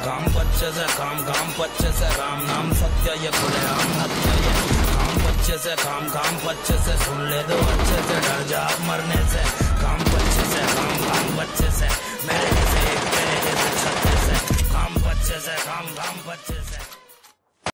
काम बच्चे से काम बच्चे से राम नाम सत्य ये खुलेआम हत्या ये काम बच्चे से काम बच्चे से सुन ले दो अच्छे से डर जा मरने से काम बच्चे से काम बच्चे से मेरे जैसे एक तेरे जैसे छत्ते से काम बच्चे से काम बच्चे से